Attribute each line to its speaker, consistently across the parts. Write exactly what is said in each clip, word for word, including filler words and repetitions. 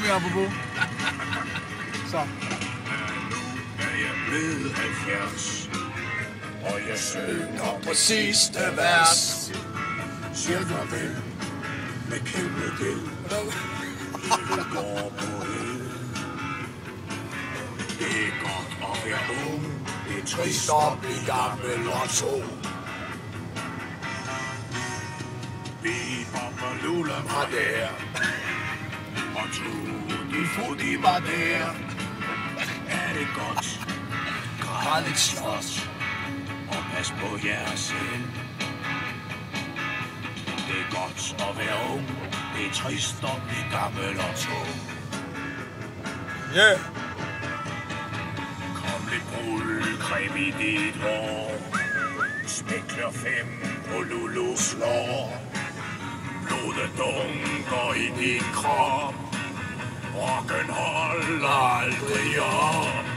Speaker 1: vi apropos. Så.
Speaker 2: Nu er jeg blevet halvfjerds, og jeg synger på sidste vers. Cirka vel med kæmpe gæld. Det går på el. Det er godt at være ung. Det er trist at blive gammel og to. Vi popper luller var der, og Tutti Frutti var der. Er det godt? Græd lidt slås, og pas på jer selv. Det er godt at være ung. Det er trist at blive gammel og tung.
Speaker 1: Yeah.
Speaker 2: Kom lidt brudcreme i dit hår. Smækler fem på Lulus lår. Blodet dunker i din krop. Rocken holder aldrig op.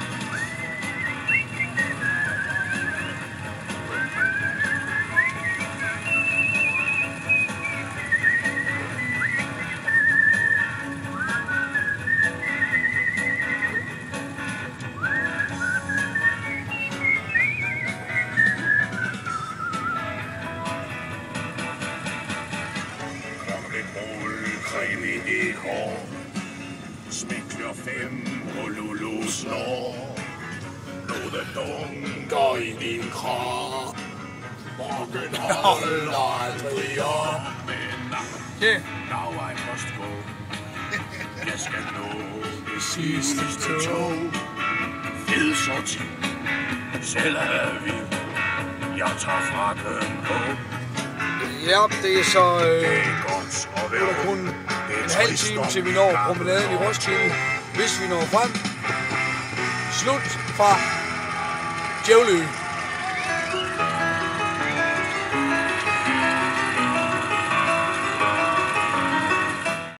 Speaker 2: Creme i dit hår. Smækler fem på Lulus lår. Blodet dunker i din krop. Rocken holder aldrig op. Men
Speaker 1: Yeah.
Speaker 2: now I must go. Jeg skal nå det sidste tog. Fed sorti, selv er vi. Jeg tager frakken på.
Speaker 1: Ja, det er så... Øh,
Speaker 2: Det er godt at
Speaker 1: nu
Speaker 2: være
Speaker 1: er der kun en halv time til vi når promenaden i Roskilde, hvis vi når frem. Slut fra Djævlø.